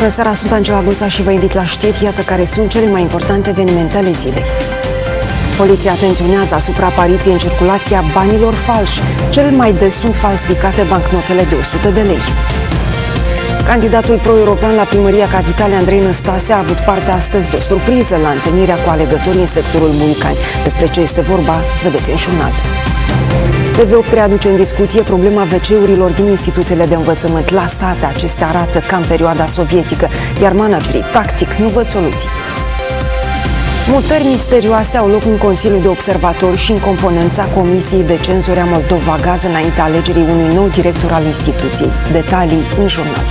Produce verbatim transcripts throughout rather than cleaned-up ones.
Bună seara, sunt Angela Gunța și vă invit la știri. Iată care sunt cele mai importante evenimente ale zilei. Poliția atenționează asupra apariției în circulație a banilor falși. Cel mai des sunt falsificate bancnotele de o sută de lei. Candidatul pro-european la primăria capitalei, Andrei Năstase, a avut parte astăzi de o surpriză la întâlnirea cu alegătorii în sectorul Buicani. Despre ce este vorba, vedeți în jurnal. T V opt readuce în discuție problema ve ce-urilor din instituțiile de învățământ. La sate, acestea arată ca în perioada sovietică, iar managerii, practic, nu văd soluții. Mutări misterioase au loc în Consiliul de Observatori și în componența Comisiei de Cenzură a Moldova Gaz înaintea alegerii unui nou director al instituției. Detalii în jurnal.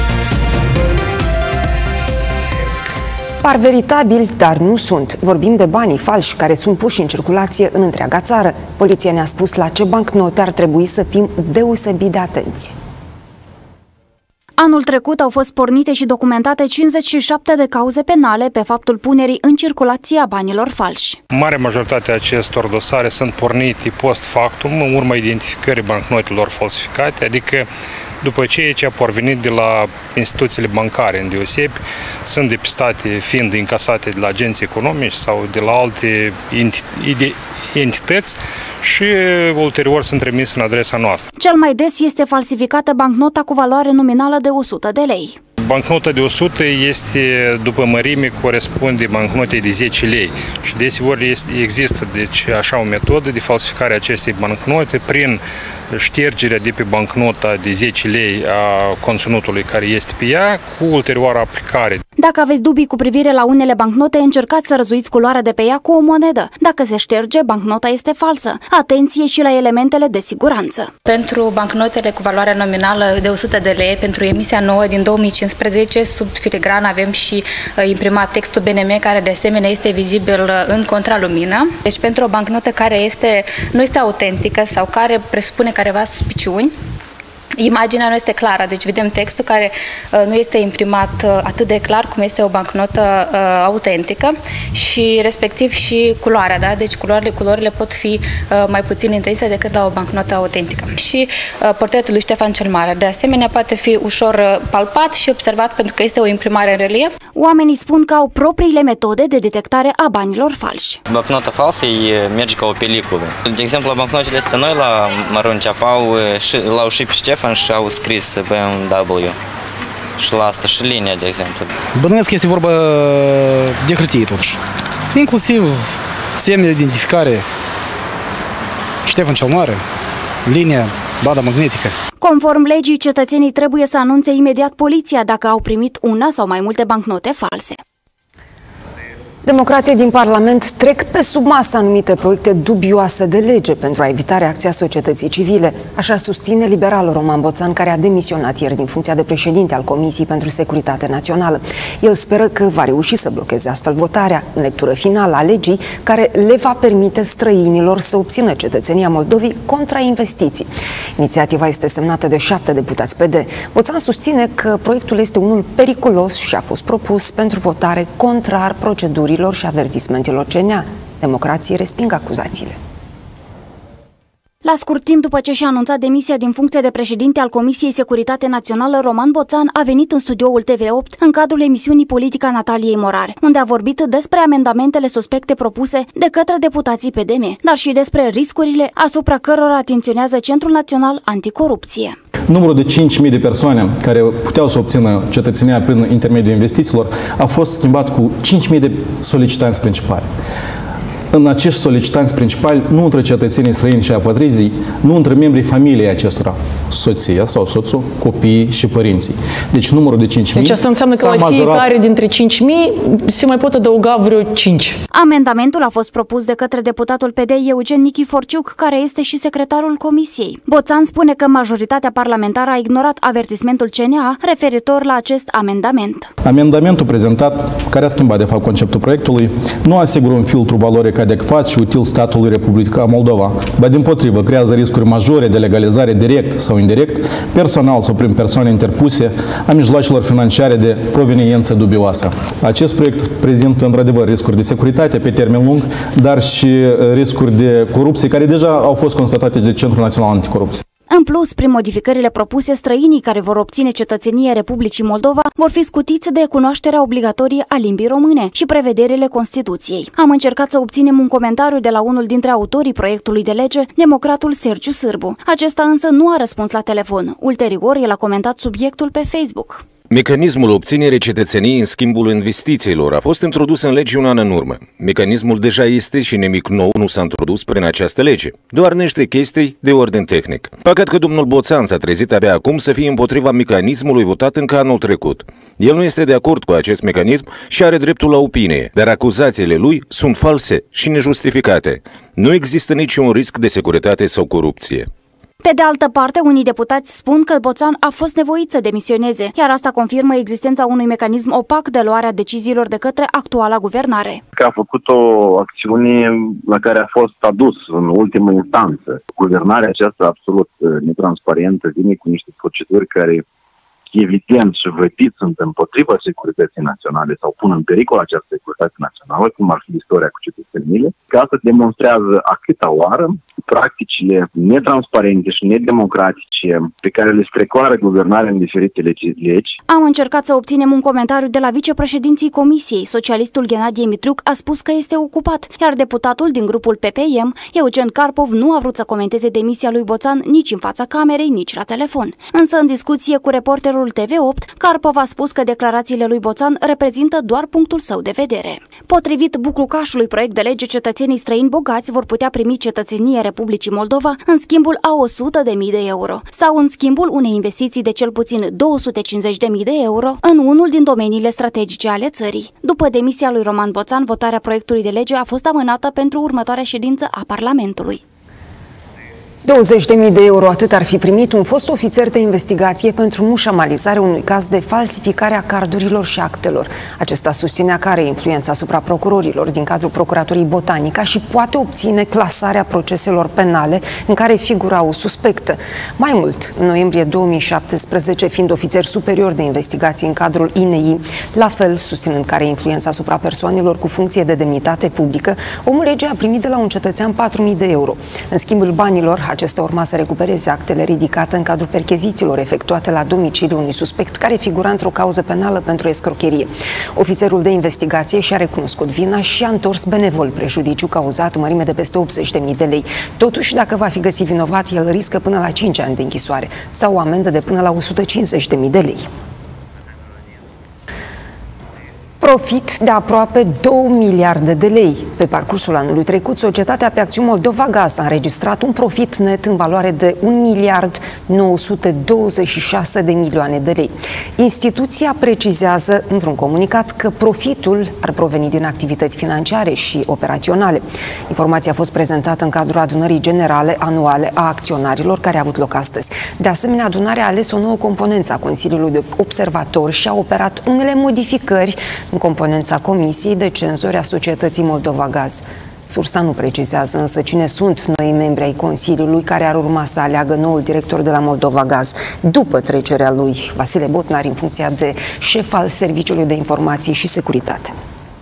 Par veritabili, dar nu sunt. Vorbim de banii falși care sunt puși în circulație în întreaga țară. Poliția ne-a spus la ce bancnote ar trebui să fim deosebit de atenți. Anul trecut au fost pornite și documentate cincizeci și șapte de cauze penale pe faptul punerii în circulație a banilor falși. Marea majoritate a acestor dosare sunt pornite post factum, în urma identificării bancnotelor falsificate, adică după ce ce a porvenit de la instituțiile bancare îndeosebi, sunt depistate fiind încasate de la agenții economici sau de la alte entități și ulterior sunt trimise în adresa noastră. Cel mai des este falsificată bancnota cu valoare nominală de o sută de lei. Bancnota de o sută este, după mărime, corespunde bancnotei de zece lei și deseori există deci, așa o metodă de falsificare a acestei bancnote prin ștergerea de pe bancnota de zece lei a conținutului care este pe ea, cu ulterioară aplicare. Dacă aveți dubii cu privire la unele bancnote, încercați să răzuiți culoarea de pe ea cu o monedă. Dacă se șterge, bancnota este falsă. Atenție și la elementele de siguranță. Pentru bancnotele cu valoare nominală de o sută de lei, pentru emisia nouă din două mii cincisprezece, sub filigran avem și imprimat textul B N M, care de asemenea este vizibil în contralumină. Deci pentru o bancnotă care este, nu este autentică sau care presupune careva suspiciuni, imaginea nu este clară, deci vedem textul care uh, nu este imprimat uh, atât de clar cum este o bancnotă uh, autentică și respectiv și culoarea, da? Deci culorile, culorile pot fi uh, mai puțin intense decât la o bancnotă autentică. Și uh, portretul lui Ștefan cel Mare, de asemenea, poate fi ușor uh, palpat și observat pentru că este o imprimare în relief. Oamenii spun că au propriile metode de detectare a banilor falși. Bancnota falsă merge ca o peliculă. De exemplu, la bancnotele astea noi la Măruncea au l-au și pe Ștefan și au scris B M W și la asta și linia, de exemplu. Bănuiesc că este vorba de hârtie, totuși. Inclusiv semne de identificare, Ștefan cel Mare, linia, bada magnetică. Conform legii, cetățenii trebuie să anunțe imediat poliția dacă au primit una sau mai multe bancnote false. Democrații din Parlament trec pe sub masă anumite proiecte dubioase de lege pentru a evita reacția societății civile. Așa susține liberalul Roman Boțan, care a demisionat ieri din funcția de președinte al Comisiei pentru Securitate Națională. El speră că va reuși să blocheze astfel votarea în lectură finală a legii care le va permite străinilor să obțină cetățenia Moldovei contra investiții. Inițiativa este semnată de șapte deputați P D. Boțan susține că proiectul este unul periculos și a fost propus pentru votare contrar procedurii și avertismentelor C N A. Democrații resping acuzațiile. La scurt timp după ce și-a anunțat demisia din funcție de președinte al Comisiei Securitate Națională, Roman Boțan a venit în studioul T V opt în cadrul emisiunii Politica Nataliei Morare, unde a vorbit despre amendamentele suspecte propuse de către deputații P D M, dar și despre riscurile asupra cărora atenționează Centrul Național Anticorupție. Numărul de cinci mii de persoane care puteau să obțină cetățenia prin intermediul investițiilor a fost schimbat cu cinci mii de solicitanți principali. În acești solicitanți principali, nu între cetățenii străini și apatrizii, nu între membrii familiei acestora, soția sau soțul, copiii și părinții. Deci numărul de cinci mii. Deci asta înseamnă că la majorat... fiecare dintre cinci mii se mai pot adăuga vreo cinci. Amendamentul a fost propus de către deputatul P D Eugen Nichiforciuc, care este și secretarul Comisiei. Boțan spune că majoritatea parlamentară a ignorat avertismentul C N A referitor la acest amendament. Amendamentul prezentat, care a schimbat de fapt conceptul proiectului, nu asigură un filtru valoric adecvat și util statului Republica Moldova, ba dimpotrivă creează riscuri majore de legalizare direct sau indirect, personal sau prin persoane interpuse, a mijloacelor financiare de proveniență dubioasă. Acest proiect prezintă într-adevăr riscuri de securitate pe termen lung, dar și riscuri de corupție care deja au fost constatate de Centrul Național Anticorupție. În plus, prin modificările propuse, străinii care vor obține cetățenie Republicii Moldova vor fi scutiți de cunoașterea obligatorie a limbii române și prevederile Constituției. Am încercat să obținem un comentariu de la unul dintre autorii proiectului de lege, democratul Sergiu Sârbu. Acesta însă nu a răspuns la telefon. Ulterior, el a comentat subiectul pe Facebook. Mecanismul obținerii cetățeniei în schimbul investițiilor a fost introdus în lege un an în urmă. Mecanismul deja este și nimic nou nu s-a introdus prin această lege, doar niște chestii de ordin tehnic. Păcat că domnul Boțan s-a trezit abia acum să fie împotriva mecanismului votat încă anul trecut. El nu este de acord cu acest mecanism și are dreptul la opinie, dar acuzațiile lui sunt false și nejustificate. Nu există niciun risc de securitate sau corupție. Pe de altă parte, unii deputați spun că Boțan a fost nevoit să demisioneze, iar asta confirmă existența unui mecanism opac de luarea deciziilor de către actuala guvernare. Că a făcut o acțiune la care a fost adus în ultimă instanță. Guvernarea aceasta absolut netransparentă vine cu niște proceduri care evident și văpit sunt împotriva securității naționale sau pun în pericol această securitate națională, cum ar fi istoria cu cetățenile, că asta demonstrează a câta oară practicile netransparente și nedemocratice pe care le strecoară guvernarea în diferite legi. Am încercat să obținem un comentariu de la vicepreședinții Comisiei. Socialistul Ghenadie Mitruc a spus că este ocupat, iar deputatul din grupul P P M, Eugen Karpov, nu a vrut să comenteze demisia lui Boțan nici în fața camerei, nici la telefon. Însă, în discuție cu reporterul T V opt, Karpov a spus că declarațiile lui Boțan reprezintă doar punctul său de vedere. Potrivit buclucașului proiect de lege, cetățenii străini bogați vor putea primi cetățenie Republicii Moldova în schimbul a o sută de mii de euro sau în schimbul unei investiții de cel puțin două sute cincizeci de mii de euro în unul din domeniile strategice ale țării. După demisia lui Roman Boțan, votarea proiectului de lege a fost amânată pentru următoarea ședință a Parlamentului. douăzeci de mii de euro, atât ar fi primit un fost ofițer de investigație pentru mușamalizarea unui caz de falsificare a cardurilor și actelor. Acesta susținea că are influența asupra procurorilor din cadrul Procuraturii Botanica și poate obține clasarea proceselor penale în care figura o suspectă. Mai mult, în noiembrie două mii șaptesprezece, fiind ofițer superior de investigație în cadrul I N I, la fel susținând că are influența asupra persoanelor cu funcție de demnitate publică, omul legii a primit de la un cetățean patru mii de euro. În schimbul banilor, acesta urma să recupereze actele ridicate în cadrul perchezițiilor efectuate la domiciliul unui suspect care figura într-o cauză penală pentru escrocherie. Ofițerul de investigație și-a recunoscut vina și a întors benevol prejudiciu cauzat în mărime de peste optzeci de mii de lei. Totuși, dacă va fi găsit vinovat, el riscă până la cinci ani de închisoare sau o amendă de până la o sută cincizeci de mii de lei. Profit de aproape două miliarde de lei. Pe parcursul anului trecut, societatea pe acțiuni Moldova Gaz a înregistrat un profit net în valoare de un miliard nouă sute douăzeci și șase de milioane de lei. Instituția precizează într-un comunicat că profitul ar proveni din activități financiare și operaționale. Informația a fost prezentată în cadrul adunării generale anuale a acționarilor care a avut loc astăzi. De asemenea, adunarea a ales o nouă componență a Consiliului de Observatori și a operat unele modificări în componența Comisiei de Cenzori a societății Moldova Gaz. Sursa nu precizează însă cine sunt noi membri ai Consiliului care ar urma să aleagă noul director de la Moldova Gaz după trecerea lui Vasile Botnar în funcția de șef al Serviciului de Informații și Securitate.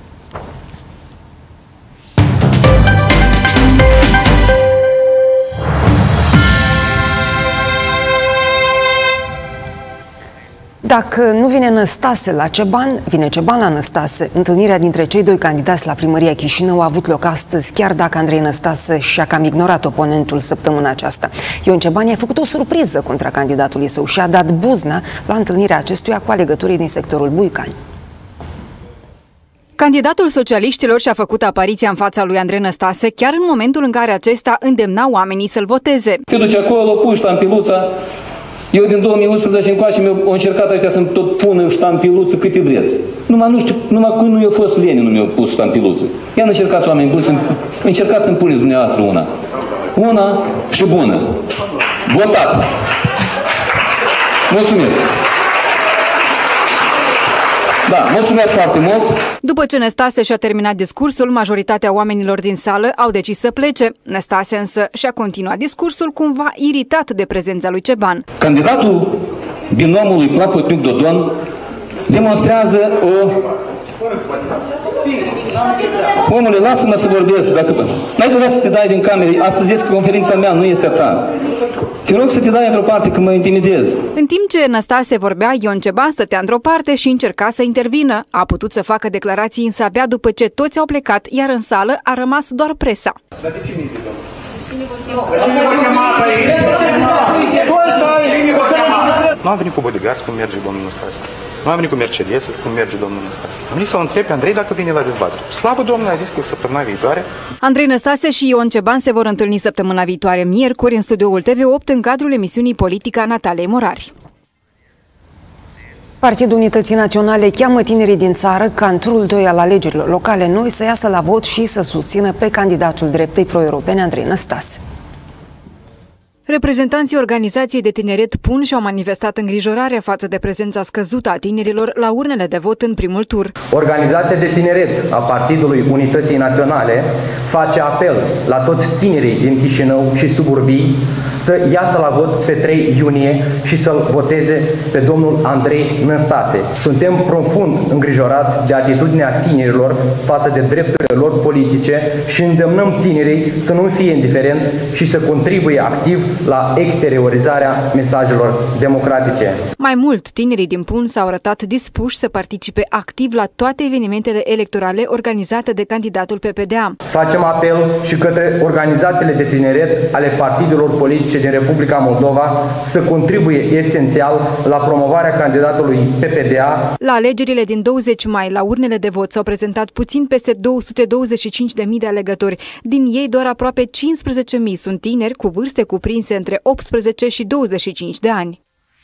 Dacă nu vine Năstase la Ceban, vine Ceban la Năstase. Întâlnirea dintre cei doi candidați la primăria Chișinău a avut loc astăzi, chiar dacă Andrei Năstase și-a cam ignorat oponentul săptămâna aceasta. Ion Ceban i-a făcut o surpriză contra candidatului său și a dat buzna la întâlnirea acestuia cu alegătorii din sectorul Buicani. Candidatul socialiștilor și-a făcut apariția în fața lui Andrei Năstase chiar în momentul în care acesta îndemna oamenii să-l voteze. Te duci acolo, pui ștampiluța. Eu din două mii unsprezece încoace mi-au încercat ăștia să-mi tot pună ștampiluță câte vreți. Numai nu știu, numai când nu i-a fost Lenin nu mi-a pus ștampiluță. Ia încercați, oameni buni, să încercați să-mi puneți dumneavoastră una. Una și bună. Votat! Mulțumesc! Da, mulțumesc foarte mult! După ce Năstase și-a terminat discursul, majoritatea oamenilor din sală au decis să plece. Năstase însă și-a continuat discursul cumva iritat de prezența lui Ceban. Candidatul binomului Plahotniuc-Dodon demonstrează o Omule, lasă-mă să vorbesc. Dacă n-ai putea să te dai din camere, astăzi este conferința mea, nu este a ta. Te rog să te dai într-o parte, că mă intimidez. În timp ce Năstase vorbea, Ion Ceban stătea într-o parte și încerca să intervină. A putut să facă declarații însă abia după ce toți au plecat, iar în sală a rămas doar presa. Dar de ce minte, Nu am venit cu bodyguards, cum merge domnul Năstase. Nu am venit cu Mercedes, cum merge domnul Năstase. Am venit să-l întreb pe Andrei dacă vine la dezbatere. Slavă Domnului, a zis că săptămâna viitoare. Andrei Năstase și Ion Ceban se vor întâlni săptămâna viitoare, miercuri, în studioul T V opt, în cadrul emisiunii Politica Nataliei Morari. Partidul Unității Naționale cheamă tinerii din țară ca în turul doi al alegerilor locale noi să iasă la vot și să susțină pe candidatul dreptei pro-europene Andrei Năstase. Reprezentanții organizației de tineret P U N și-au manifestat îngrijorare față de prezența scăzută a tinerilor la urnele de vot în primul tur. Organizația de tineret a Partidului Unității Naționale face apel la toți tinerii din Chișinău și suburbii să iasă la vot pe trei iunie și să-l voteze pe domnul Andrei Năstase. Suntem profund îngrijorați de atitudinea tinerilor față de drepturile lor politice și îndemnăm tinerii să nu fie indiferenți și să contribuie activ la exteriorizarea mesajelor democratice. Mai mult, tinerii din P U N s-au arătat dispuși să participe activ la toate evenimentele electorale organizate de candidatul P P D A. Facem apel și către organizațiile de tineret ale partidelor politice din Republica Moldova să contribuie esențial la promovarea candidatului P P D A. La alegerile din douăzeci mai, la urnele de vot s-au prezentat puțin peste două sute douăzeci și cinci de mii de alegători. Din ei, doar aproape cincisprezece mii sunt tineri cu vârste cuprinse între optsprezece și douăzeci și cinci de ani.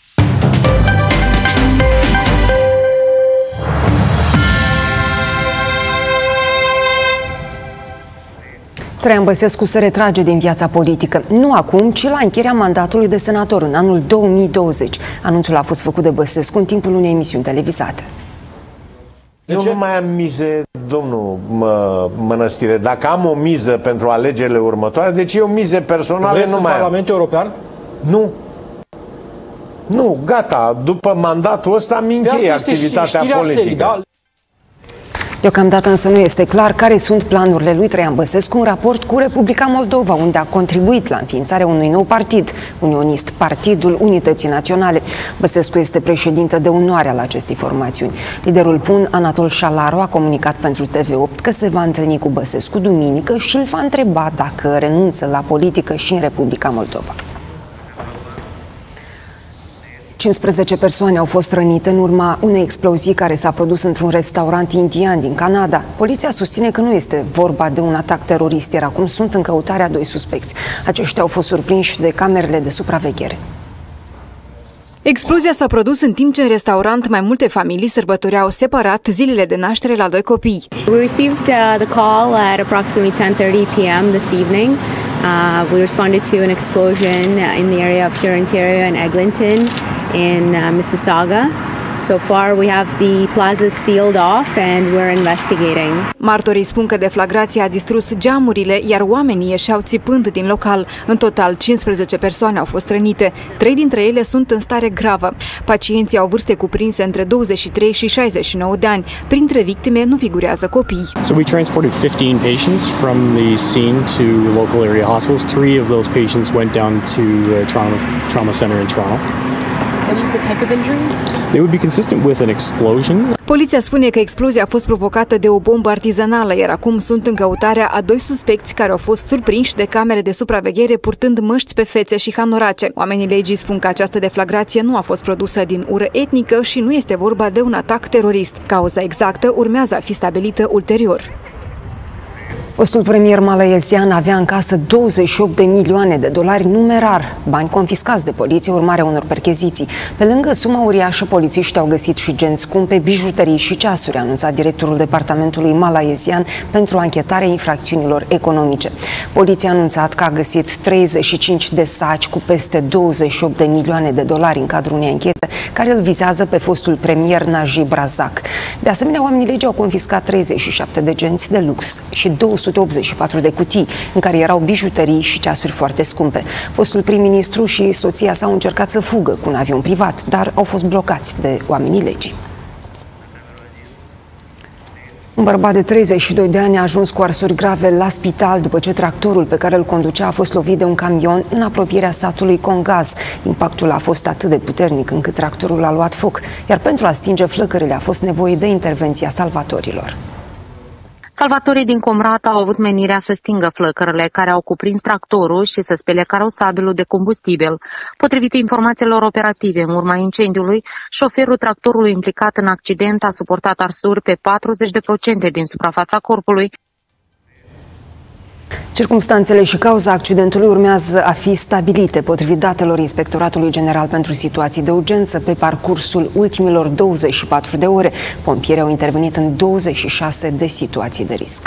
Traian Băsescu se retrage din viața politică. Nu acum, ci la încheierea mandatului de senator în anul două mii douăzeci. Anunțul a fost făcut de Băsescu în timpul unei emisiuni televizate. Eu nu mai am mize, domnul mă, Mănăstire. Dacă am o miză pentru alegerile următoare, deci eu mize personale Vreți nu în mai am. Parlamentul European? Nu. Nu, gata. După mandatul ăsta mi încheie activitatea politică. Serii, da? Deocamdată însă nu este clar care sunt planurile lui Traian Băsescu în raport cu Republica Moldova, unde a contribuit la înființarea unui nou partid, unionist, Partidul Unității Naționale. Băsescu este președinte de onoare al acestei formațiuni. Liderul P U N, Anatol Șalaru, a comunicat pentru T V opt că se va întâlni cu Băsescu duminică și îl va întreba dacă renunță la politică și în Republica Moldova. cincisprezece persoane au fost rănite în urma unei explozii care s-a produs într-un restaurant indian din Canada. Poliția susține că nu este vorba de un atac terorist, iar acum sunt în căutarea doi suspecți. Aceștia au fost surprinși de camerele de supraveghere. Explozia s-a produs în timp ce în restaurant mai multe familii sărbătoreau separat zilele de naștere la doi copii. We received uh, the call at approximately ten thirty p m this evening. Uh, we responded to an explosion in the area of Huron, Ontario and Eglinton in uh, Mississauga. So far we have the plaza sealed off and we're investigating. Martorii spun că deflagrația a distrus geamurile, iar oamenii ieșeau țipând din local. În total, cincisprezece persoane au fost rănite. Trei dintre ele sunt în stare gravă. Pacienții au vârste cuprinse între douăzeci și trei și șaizeci și nouă de ani. Printre victime nu figurează copii. So we transported fifteen patients from the scene to local area hospitals. Three of those patients went down to a trauma, trauma center in Toronto. The type of injuries? They would be consistent with an explosion. Poliția spune că explozia a fost provocată de o bombă artizanală, iar acum sunt în căutarea a doi suspecți care au fost surprinși de camere de supraveghere purtând măști pe fețe și hanorace. Oamenii legii spun că această deflagrație nu a fost produsă din ură etnică și nu este vorba de un atac terorist. Cauza exactă urmează a fi stabilită ulterior. Fostul premier malaysian avea în casă douăzeci și opt de milioane de dolari numerar, bani confiscați de poliție urmare unor percheziții. Pe lângă suma uriașă, polițiștii au găsit și genți scumpe, bijuterii și ceasuri, a anunțat directorul departamentului malaysian pentru anchetarea infracțiunilor economice. Poliția a anunțat că a găsit treizeci și cinci de saci cu peste douăzeci și opt de milioane de dolari în cadrul unei anchete care îl vizează pe fostul premier Najib Razak. De asemenea, oamenii legii au confiscat treizeci și șapte de genți de lux și două sute optzeci și patru de cutii în care erau bijuterii și ceasuri foarte scumpe. Fostul prim-ministru și soția sa au încercat să fugă cu un avion privat, dar au fost blocați de oamenii legii. Un bărbat de treizeci și doi de ani a ajuns cu arsuri grave la spital după ce tractorul pe care îl conducea a fost lovit de un camion în apropierea satului Congaz. Impactul a fost atât de puternic încât tractorul a luat foc, iar pentru a stinge flăcările a fost nevoie de intervenția salvatorilor. Salvatorii din Comrat au avut menirea să stingă flăcările care au cuprins tractorul și să spele carosabilul de combustibil. Potrivit informațiilor operative, în urma incendiului, șoferul tractorului implicat în accident a suportat arsuri pe patruzeci la sută din suprafața corpului. Circumstanțele și cauza accidentului urmează a fi stabilite, potrivit datelor Inspectoratului General pentru Situații de Urgență. Pe parcursul ultimilor douăzeci și patru de ore, pompierii au intervenit în douăzeci și șase de situații de risc.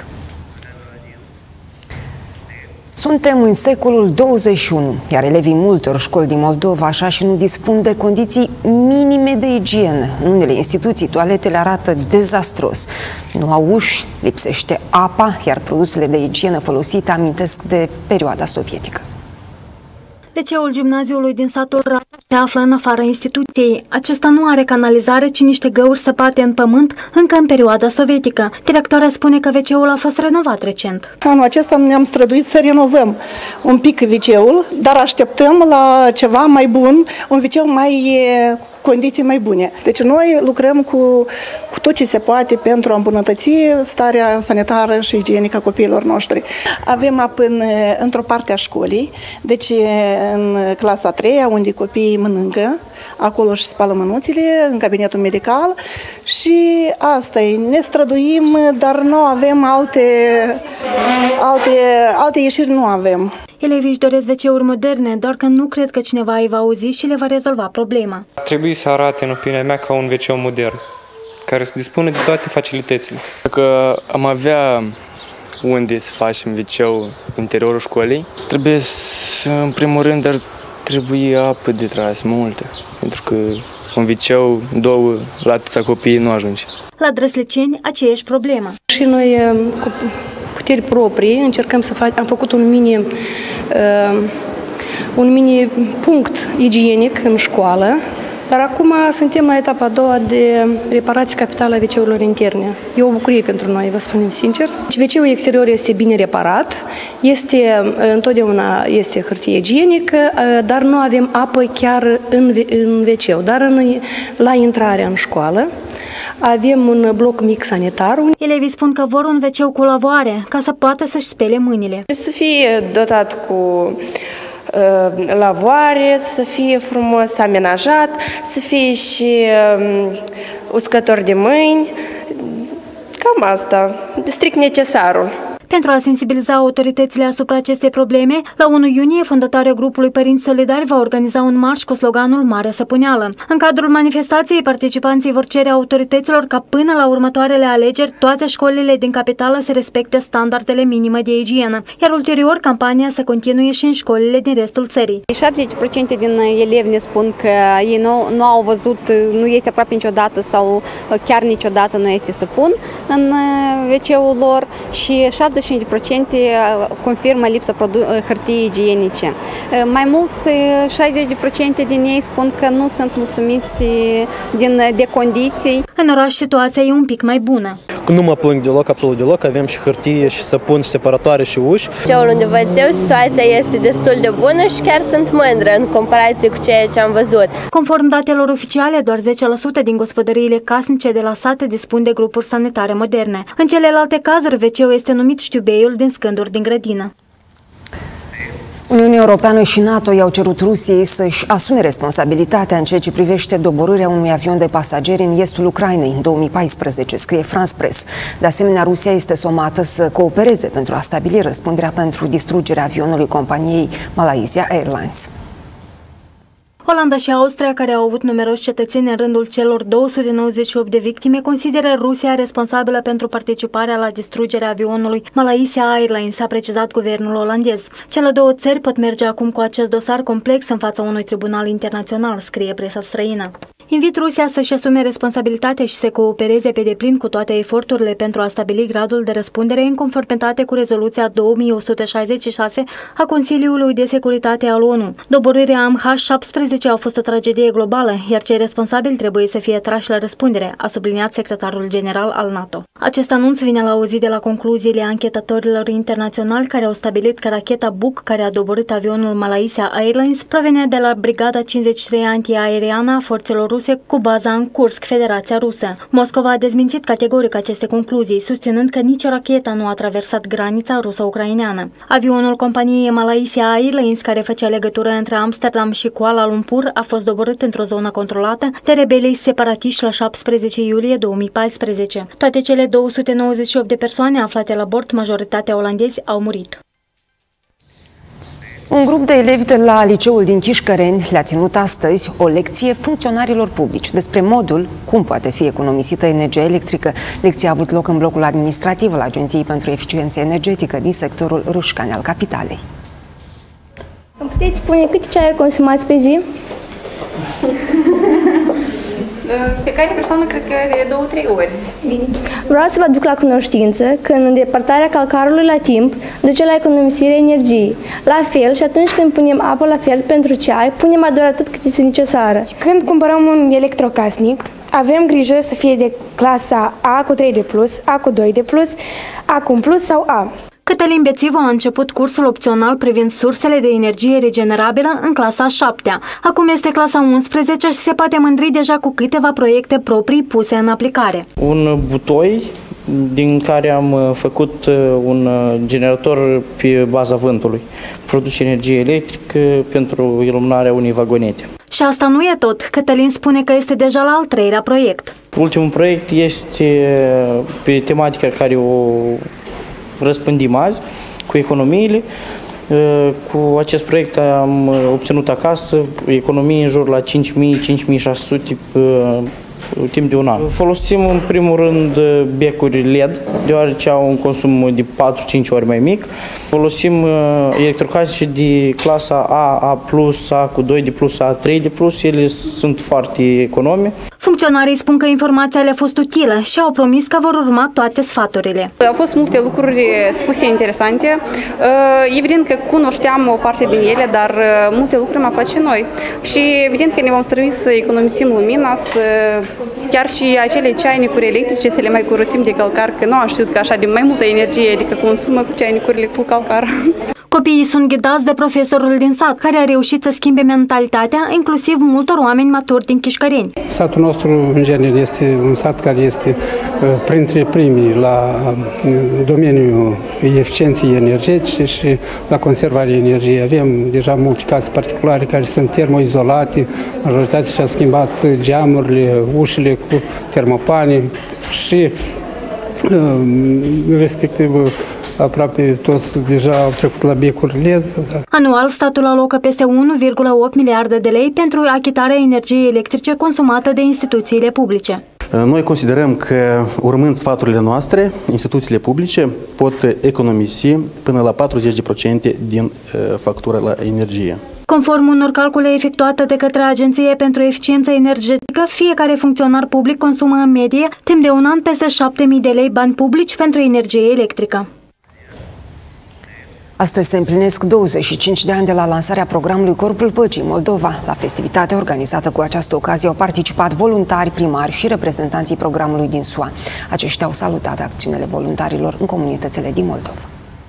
Suntem în secolul douăzeci și unu, iar elevii multor școli din Moldova așa și nu dispun de condiții minime de igienă. În unele instituții, toaletele arată dezastros. Nu au uși, lipsește apa, iar produsele de igienă folosite amintesc de perioada sovietică. W C-ul gimnaziului din satul Radu se află în afara instituției. Acesta nu are canalizare, ci niște găuri săpate în pământ încă în perioada sovietică. Directoarea spune că W C-ul a fost renovat recent. Anul acesta ne-am străduit să renovăm un pic W C-ul, dar așteptăm la ceva mai bun, un W C mai condiții mai bune. Deci noi lucrăm cu, cu tot ce se poate pentru a îmbunătăți starea sanitară și igienică a copiilor noștri. Avem apă în, într-o parte a școlii, deci în clasa a treia, unde copiii mănâncă, acolo și spală mânuțile, în cabinetul medical și asta e, ne străduim, dar nu avem alte, alte, alte ieșiri, nu avem. Elevii își doresc W C-uri moderne, doar că nu cred că cineva îi va auzi și le va rezolva problema. Trebuie să arate, în opinia mea, ca un W C modern, care să dispună de toate facilitățile. Dacă am avea unde să facem W C-ul în interiorul școlii, trebuie să, în primul rând, dar trebuie apă de tras, multă, pentru că un W C, două, la atâția copii nu ajunge. La Drăsliceni, aceeași problemă. Și noi, cu puteri proprii, încercăm să facem, am făcut un mini, uh, un mini punct igienic în școală, dar acum suntem la etapa a doua de reparație capitală a W C-urilor interne. E o bucurie pentru noi, vă spunem sincer. W C-ul exterior este bine reparat, este, întotdeauna este hârtie igienică, dar nu avem apă chiar în, în W C, dar în, la intrarea în școală. Avem un bloc mic sanitar. Elevii spun că vor un W C cu lavoare, ca să poată să-și spele mâinile. Să fie dotat cu uh, lavoare, să fie frumos amenajat, să fie și uh, uscător de mâini. Cam asta, strict necesarul. Pentru a sensibiliza autoritățile asupra acestei probleme, la unu iunie, fondatoarea grupului Părinți Solidari va organiza un marș cu sloganul Marea Săpuneală. În cadrul manifestației, participanții vor cere autorităților ca până la următoarele alegeri toate școlile din capitală să respecte standardele minime de igienă, iar ulterior campania să continue și în școlile din restul țării. șaptezeci la sută din elevi ne spun că ei nu, nu au văzut, nu este aproape niciodată sau chiar niciodată nu este săpun în W C-ul lor și șaptezeci la sută confirmă lipsa hârtiei igienice. Mai mult, șaizeci la sută din ei spun că nu sunt mulțumiți din, de condiții. În oraș situația e un pic mai bună. Nu mă plâng deloc, absolut deloc, avem și hârtie, și săpun, și separatoare, și uși. Ceaul unde văd eu, situația este destul de bună și chiar sunt mândră în comparație cu ceea ce am văzut. Conform datelor oficiale, doar zece la sută din gospodăriile casnice de la sate dispun de grupuri sanitare moderne. În celelalte cazuri, W C-ul este numit știubeiul din scânduri din grădină. Uniunea Europeană și NATO i-au cerut Rusiei să-și asume responsabilitatea în ceea ce privește doborârea unui avion de pasageri în estul Ucrainei în două mii paisprezece, scrie France Press. De asemenea, Rusia este somată să coopereze pentru a stabili răspunderea pentru distrugerea avionului companiei Malaysia Airlines. Olanda și Austria, care au avut numeroși cetățeni în rândul celor două sute nouăzeci și opt de victime, consideră Rusia responsabilă pentru participarea la distrugerea avionului Malaysia Airlines, a precizat guvernul olandez. Cele două țări pot merge acum cu acest dosar complex în fața unui tribunal internațional, scrie presa străină. Invit Rusia să-și asume responsabilitatea și să coopereze pe deplin cu toate eforturile pentru a stabili gradul de răspundere în conformitate cu rezoluția două mii o sută șaizeci și șase a Consiliului de Securitate al ONU. Doborârea M H șaptesprezece a fost o tragedie globală, iar cei responsabili trebuie să fie trași la răspundere, a subliniat secretarul general al NATO. Acest anunț vine la o zi de la concluziile anchetatorilor internaționali care au stabilit că racheta Buk, care a doborât avionul Malaysia Airlines, provenea de la Brigada cincizeci și trei antiaeriană a forțelor ruse cu baza în Kursk, Federația Rusă. Moscova a dezmințit categoric aceste concluzii, susținând că nicio rachetă nu a traversat granița ruso-ucraineană. Avionul companiei Malaysia Airlines, care făcea legătură între Amsterdam și Kuala Lumpur, a fost doborât într-o zonă controlată de rebelii separatiști la șaptesprezece iulie două mii paisprezece. Toate cele două sute nouăzeci și opt de persoane aflate la bord, majoritatea olandezi, au murit. Un grup de elevi de la liceul din Chișcăreni le-a ținut astăzi o lecție funcționarilor publici despre modul cum poate fi economisită energia electrică. Lecția a avut loc în blocul administrativ al Agenției pentru Eficiență Energetică din sectorul Rușcani al capitalei. Îmi puteți spune câte ceaiuri consumați pe zi? Fiecare persoană cred că e două-trei ori. Bine. Vreau să vă aduc la cunoștință că în îndepărtarea calcarului la timp duce la economisirea energiei. La fel și atunci când punem apă la fiert pentru ceai, punem doar atât cât este necesară. Și când cumpărăm un electrocasnic, avem grijă să fie de clasa A cu trei de plus, A cu doi de plus, A cu un plus sau A. Cătălin Bețivu a început cursul opțional privind sursele de energie regenerabilă în clasa a șaptea. Acum este clasa a unsprezecea și se poate mândri deja cu câteva proiecte proprii puse în aplicare. Un butoi din care am făcut un generator pe baza vântului. Produce energie electrică pentru iluminarea unei vagonete. Și asta nu e tot. Cătălin spune că este deja la al treilea proiect. Ultimul proiect este pe tematica care o răspândim azi, cu economiile. Cu acest proiect am obținut acasă economii în jur la cinci mii - cinci mii șase sute timp de un an. Folosim în primul rând becuri L E D, deoarece au un consum de patru - cinci ori mai mic. Folosim electrocasnice de clasa A, A plus, A cu doi de plus, A trei de plus, ele sunt foarte economi. Funcționarii spun că informația le-a fost utilă și au promis că vor urma toate sfaturile. Au fost multe lucruri spuse interesante. Evident că cunoșteam o parte din ele, dar multe lucruri am aflat și noi. Și evident că ne vom strădui să economisim lumina, să chiar și acele ceainicuri electrice să le mai curățim de calcar, că nu am știut că așa de mai multă energie, adică consumă cu ceainicurile cu calcar. Copiii sunt ghidați de profesorul din sat, care a reușit să schimbe mentalitatea, inclusiv multor oameni maturi din Chișcăreni. Satul nostru, în general, este un sat care este printre primii la domeniul eficienței energetice și la conservarea energiei. Avem deja multe case particulare care sunt termoizolate, majoritatea și-au schimbat geamurile, ușile cu termopane și respectiv aproape toți deja au trecut la becuri L E D. Anual, statul alocă peste unu virgulă opt miliarde de lei pentru achitarea energiei electrice consumată de instituțiile publice. Noi considerăm că, urmând sfaturile noastre, instituțiile publice pot economisi până la patruzeci la sută din factura la energie. Conform unor calcule efectuate de către Agenția pentru Eficiență Energetică, fiecare funcționar public consumă în medie timp de un an peste șapte mii de lei bani publici pentru energie electrică. Astăzi se împlinesc douăzeci și cinci de ani de la lansarea programului Corpul Păcii Moldova. La festivitatea organizată cu această ocazie au participat voluntari, primari și reprezentanții programului din S U A. Aceștia au salutat acțiunile voluntarilor în comunitățile din Moldova.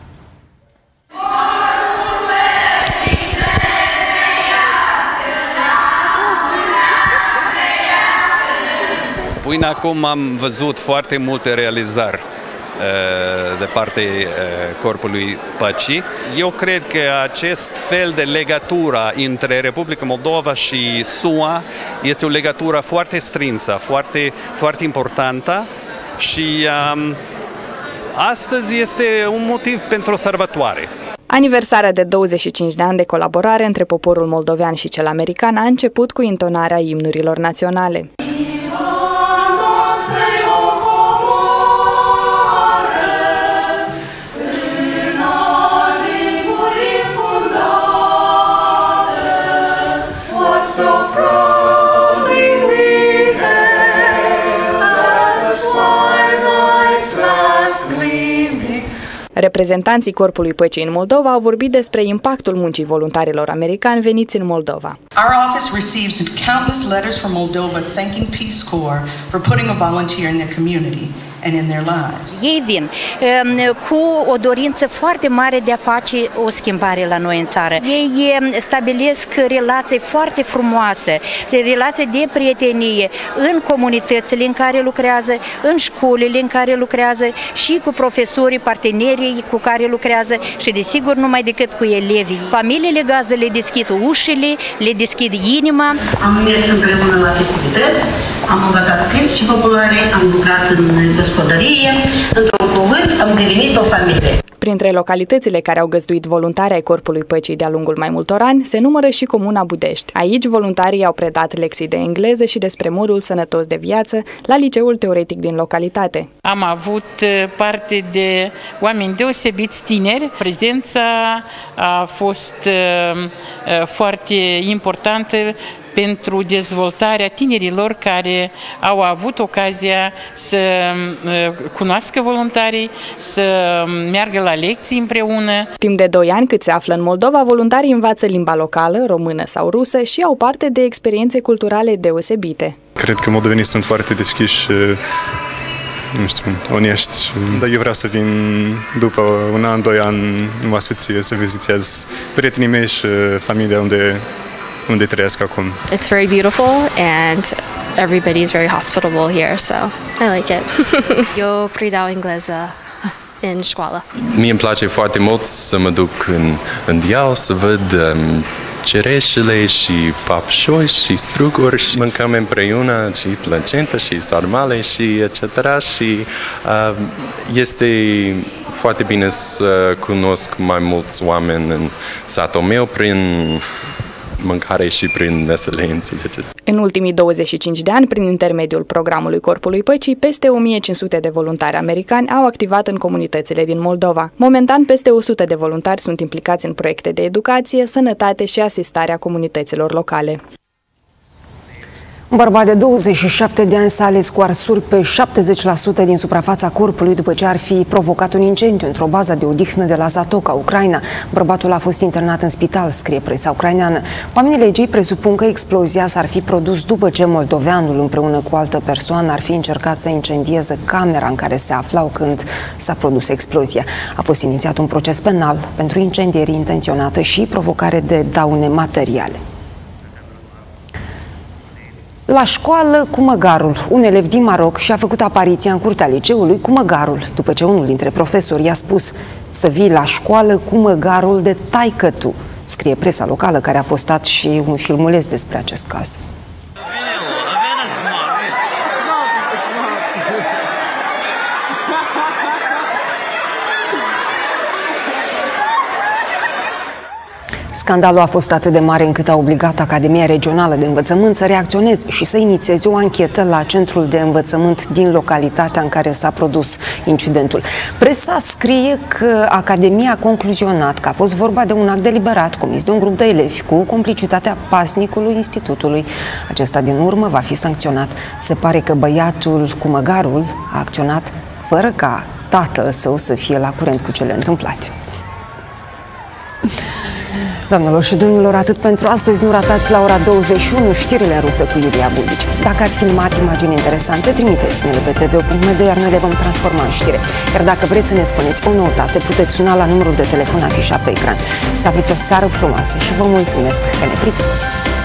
Până acum am văzut foarte multe realizări de partea Corpului Păcii. Eu cred că acest fel de legătură între Republica Moldova și S U A este o legătură foarte strânsă, foarte, foarte importantă și um, astăzi este un motiv pentru o sărbătoare. Aniversarea de douăzeci și cinci de ani de colaborare între poporul moldovean și cel american a început cu intonarea imnurilor naționale. Reprezentanții Corpului Păcii în Moldova au vorbit despre impactul muncii voluntarilor americani veniți în Moldova. Our office receives countless letters from Moldova thanking Peace Corps for putting a volunteer in their community. and in their lives. Ei vin um, cu o dorință foarte mare de a face o schimbare la noi în țară. Ei um, stabilesc relații foarte frumoase, relații de prietenie în comunitățile în care lucrează, în școlile în care lucrează și cu profesorii, partenerii cu care lucrează și desigur numai decât cu elevii. Familiile gazdă le deschid ușile, le deschid inima. Am mers împreună la festivități, am învățat cărți populare, am lucrat în gospodărie, într-un cuvânt am devenit o familie. Printre localitățile care au găzduit voluntari ai Corpului Păcii de-a lungul mai multor ani se numără și Comuna Budești. Aici voluntarii au predat lecții de engleză și despre modul sănătos de viață la Liceul Teoretic din localitate. Am avut parte de oameni deosebiți tineri. Prezența a fost foarte importantă pentru dezvoltarea tinerilor care au avut ocazia să cunoască voluntarii, să meargă la lecții împreună. Timp de doi ani cât se află în Moldova, voluntarii învață limba locală, română sau rusă și au parte de experiențe culturale deosebite. Cred că moldovenii sunt foarte deschiși, nu știu, onești. Dar eu vreau să vin după un an, doi ani în Oaspeție să vizitez prietenii mei și familia unde unde trăiesc acum. It's very beautiful and everybody is very hospitable here, so I like it. Eu predau engleză în școală. Mie îmi place foarte mult să mă duc în, în deal, să văd um, cereșele și papșoi și struguri și mâncăm împreună și placentă și sarmale și et cetera. Și uh, este foarte bine să cunosc mai mulți oameni în satul meu prin mâncare și prin meselențe. În ultimii douăzeci și cinci de ani, prin intermediul programului Corpului Păcii, peste o mie cinci sute de voluntari americani au activat în comunitățile din Moldova. Momentan, peste o sută de voluntari sunt implicați în proiecte de educație, sănătate și asistarea comunităților locale. Un bărbat de douăzeci și șapte de ani s-a ales cu arsuri pe șaptezeci la sută din suprafața corpului după ce ar fi provocat un incendiu într-o bază de odihnă de la Zatoca, Ucraina. Bărbatul a fost internat în spital, scrie presa ucraineană. Oamenii legii presupun că explozia s-ar fi produs după ce moldoveanul împreună cu o altă persoană ar fi încercat să incendieze camera în care se aflau când s-a produs explozia. A fost inițiat un proces penal pentru incendiere intenționată și provocare de daune materiale. La școală cu măgarul. Un elev din Maroc și-a făcut apariția în curtea liceului cu măgarul, după ce unul dintre profesori i-a spus să vii la școală cu măgarul de taică-tu, scrie presa locală, care a postat și un filmuleț despre acest caz. Scandalul a fost atât de mare încât a obligat Academia Regională de Învățământ să reacționeze și să inițieze o anchetă la Centrul de Învățământ din localitatea în care s-a produs incidentul. Presa scrie că Academia a concluzionat că a fost vorba de un act deliberat comis de un grup de elevi cu complicitatea pasnicului institutului. Acesta din urmă va fi sancționat. Se pare că băiatul cu măgarul a acționat fără ca tatăl său să fie la curent cu cele întâmplate. Doamnelor și domnilor, atât pentru astăzi. Nu ratați la ora douăzeci și unu știrile în rusă cu Iulia Bulici. Dacă ați filmat imagini interesante, trimiteți-ne-le pe t v punct m d, iar noi le vom transforma în știre. Iar dacă vreți să ne spuneți o noutate, puteți suna la numărul de telefon afișat pe ecran. Să aveți o seară frumoasă și vă mulțumesc că ne priviți!